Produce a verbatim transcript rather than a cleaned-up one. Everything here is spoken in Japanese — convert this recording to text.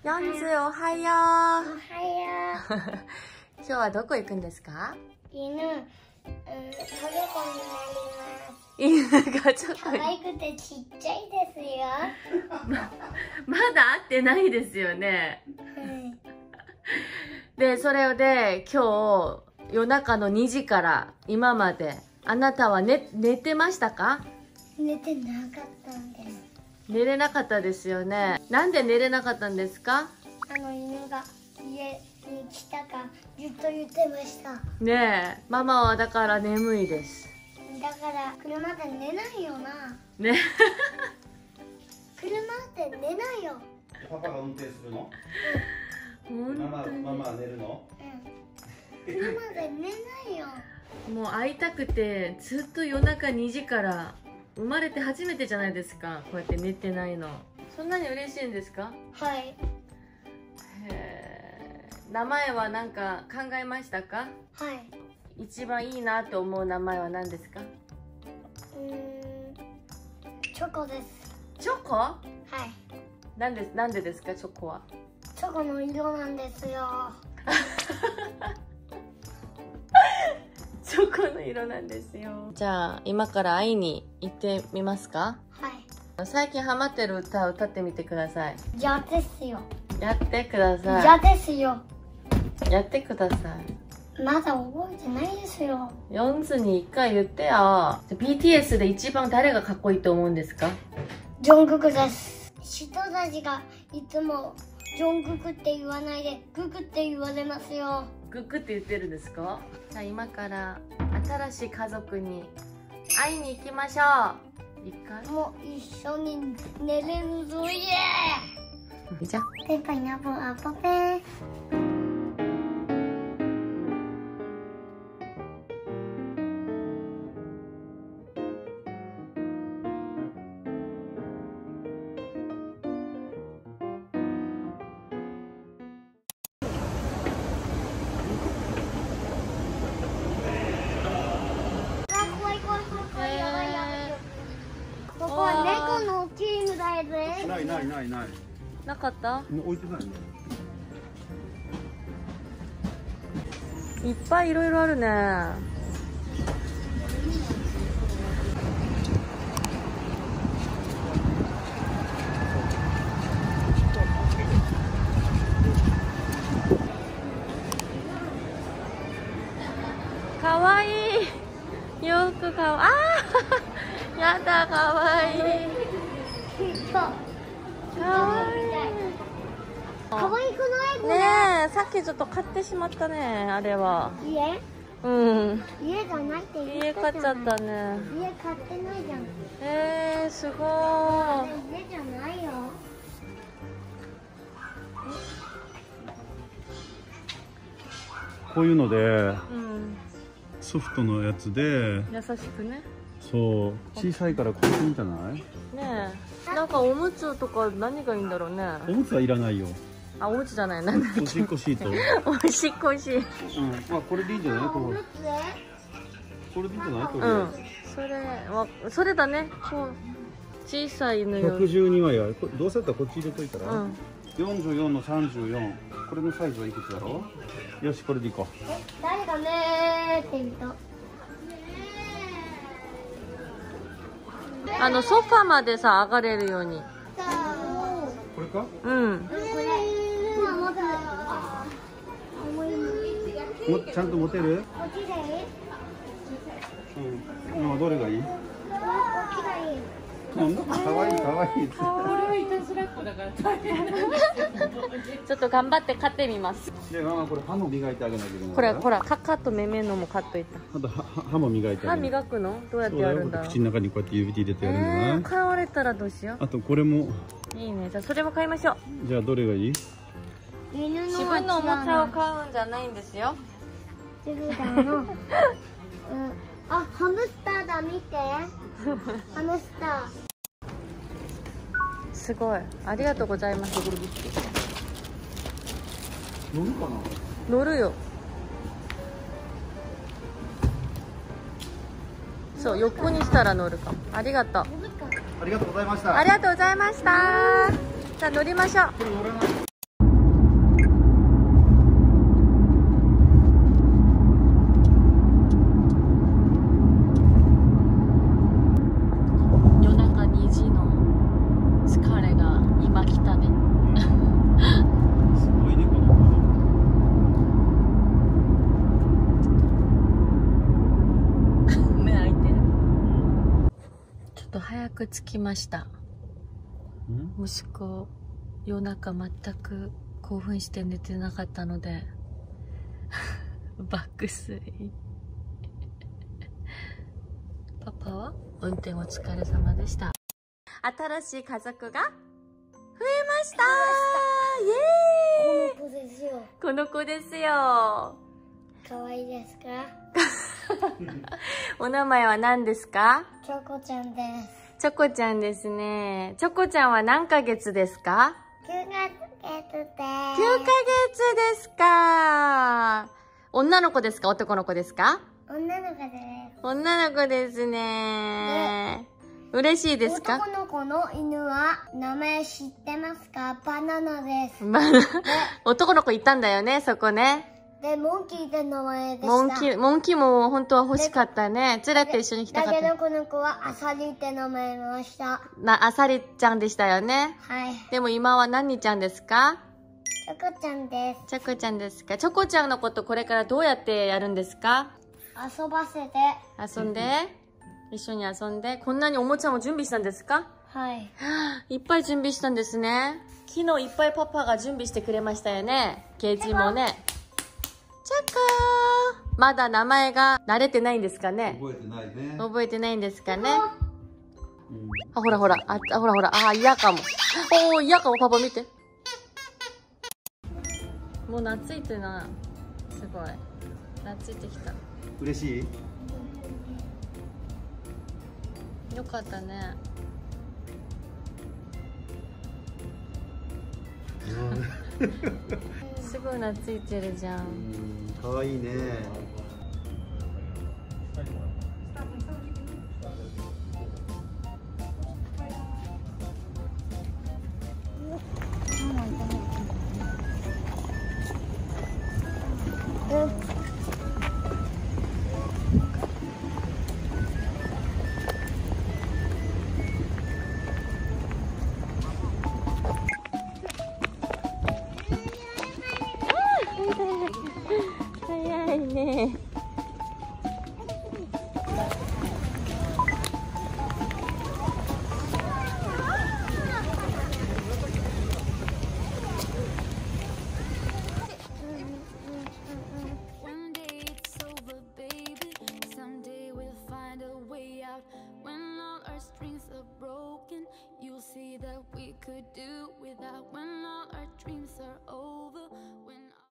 ヨンズおはよう。おはよう。 今日はどこ行くんですか？ 犬、うん、トルコ犬がちょっとになります。可愛くてちっちゃいですよ。 ま, まだ会ってないですよね。 はい、 で、それで今日夜中のにじから今まであなたは 寝, 寝てましたか？ 寝てなかったんです。 寝れなかったですよね。なんで寝れなかったんですか？ あの犬が家に来たかずっと言ってました。 ねえ、ママはだから眠いです。 だから車で寝ないよな。 ね。 車で寝ないよ。 パパが運転するの？ 本ママ当に。 ママは寝るの？ うん。車で寝ないよ。 もう会いたくてずっと夜中にじから生まれて初めてじゃないですか。こうやって寝てないの。そんなに嬉しいんですか？ はい。 へー。名前は何か考えましたか？ はい。 一番いいなと思う名前は何ですか？ うーん。チョコです。 チョコ？ はい。 なんで、なんでですか、チョコは？ チョコの色なんですよ。 チョコの色なんですよ。じゃあ今から会いに行ってみますか？ はい。 最近ハマってる歌を歌ってみてください。 嫌ですよ。 やってください。 嫌ですよ。 やってください。 まだ覚えてないですよ。 ヨンズに一回言ってよ。ビーティーエス で一番誰がかっこいいと思うんですか？ ジョングクです。人たちがいつもジョングクって言わないでグクって言われますよ。 グッグって言ってるんですか？じゃあ今から新しい家族に会いに行きましょう。一回もう一緒に寝れるぞ、イエーイ。 じゃあペパイナポアポペー。ここは猫のチームだよね。 ないないないない。 なかった？ 置いてないね。 いっぱいいろいろあるね。かわいい。よくかわいい。あーやだ、かわいい。かわいい。 可愛くないこれ？ ねえ、さっきちょっと買ってしまったね、あれは。 家？ うん。 家じゃないって言家ったじゃん。 買っちゃったね。 家買ってないじゃん。 えー、すごあい。 れ家じゃないよ。 こういうのでうん。 ソフトのやつで、 優しくね。 そう小さいからこれいいんじゃない？ ねえ。なんかおむつとか何がいいんだろうね。 おむつはいらないよ。 あ、おむつじゃない。なんだっけ。 おしっこシート。 おしっこしい。 うん、まあこれでいいんじゃない？これおむつ？ これでいいんじゃない？これ。 うん。それは、それだね。こう。小さいのよ。 ひゃくじゅうにまいはこどうせだったらこっち入れといたら。 うん。 よんじゅうよんのさんじゅうよん。これのサイズはいくつだろう？よし、これでいこう。 え、誰がねーって言った？ あのソファまでさ上がれるように。 これか？ うん。 これ今持ってる。 もちゃんと持てる？ こっちでいい？ うん。今どれがいい？ こっちがいい。 うん、かわいいかわいい。 これはいたずらっ子だから大変ちょっと頑張って買ってみます。 で、ママこれ歯も磨いてあげなきゃいけない。 これほらカカとめめのも買っといた。 あと歯歯も磨いてあ歯げなきゃ。 磨くのどうやってそうだよ。 やるんだろう。 口の中にこうやって指入れてやるんじゃない？ えー、買われたらどうしよあとこれも。 う。いいね。じゃあそれも買いましょう。 じゃあどれがいい？ 犬の自分のおもちゃを買うんじゃないんですよ。 自分の。うん。あ、ハムスターだ、見て。ハムスター。 すごい。ありがとうございます。 乗るかな？ 乗るよ。そう、横にしたら乗るかも。ありがとう。 ありがとうございました。 ありがとうございました。じゃあ乗りましょう。 これ乗らない。 くつきました。 ん息子夜中全く興奮して寝てなかったので爆睡。パパは運転お疲れ様でした。新しい家族が増えました。イエーイ。 この子ですよ。 この子ですよ。 可愛いですか？ お名前は何ですか？ チョコちゃんです。 チョコちゃんですね。チョコちゃんは何ヶ月ですか？ きゅうかげつです。 きゅうかげつですか。女の子ですか？男の子ですか？ 女の子です。 女の子ですね。嬉しいですか？ 男の子の犬は名前知ってますか？バナナです。 まあ、男の子いたんだよね、そこね。 で、モンキーって名前でした。 モンキー、モンキーも本当は欲しかったね。連れて一緒に来たかった。 だけどこの子はアサリって名前ました。 な、あさりちゃんでしたよね。 はい。 でも今は何ちゃんですか？ チョコちゃんです。 チョコちゃんですか？チョコちゃんのことこれからどうやってやるんですか？ 遊ばせて。 遊んで一緒に遊んで。こんなにおもちゃも準備したんですか？ はい。 いっぱい準備したんですね。昨日いっぱいパパが準備してくれましたよね。ケイジもね。チャカー。まだ名前が慣れてないんですかね。 覚えてないね。 覚えてないんですかね。 うんあ、ほらほら。あ、あほらほら。あ、嫌かも。おー、嫌かも。パパ見て。もう懐いてな。すごい。懐いてきた。 嬉しい？ よかったね。すごい懐いてるじゃん。 うん、かわいいね。 早いね。 You'll see that we could do without when all our dreams are over.